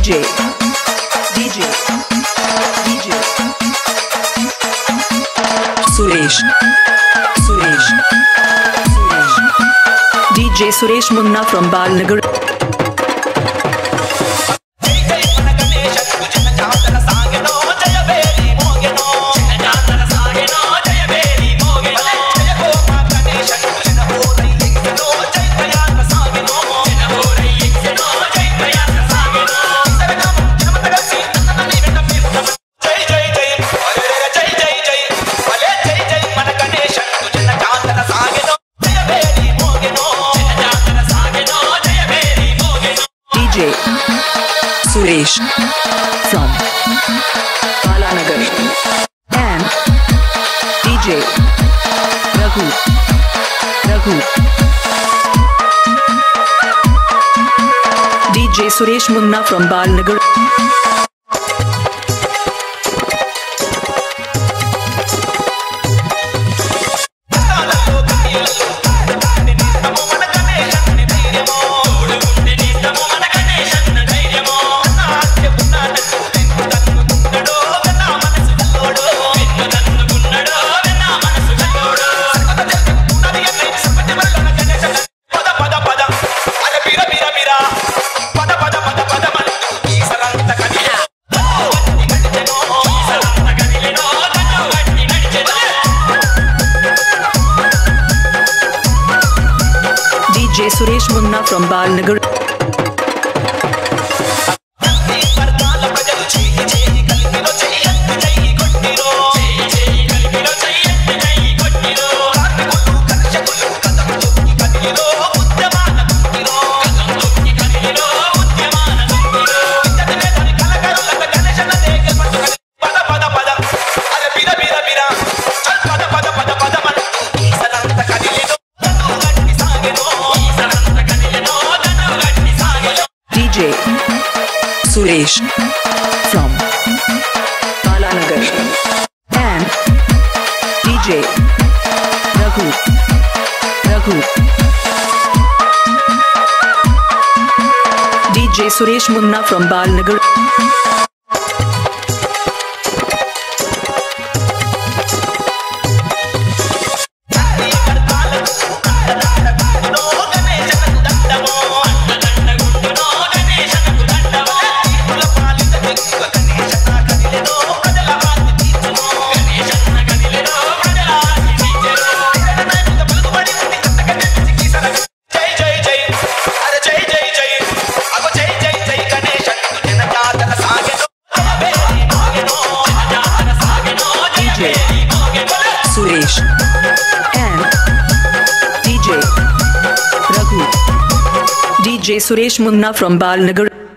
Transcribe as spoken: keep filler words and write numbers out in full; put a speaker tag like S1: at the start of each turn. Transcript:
S1: DJ DJ DJ Suresh Suresh Suresh D J Suresh Munna from Balnagar. Suresh from Balnagar and D J Raghu Raghu D J Suresh Munna from Balnagar. D J Suresh Munna from Balnagar. D J Suresh from Balnagar and D J Raghu Raghu D J Suresh Munna from Balnagar. Suresh and D J Raghu D J Suresh Munna from Balnagar.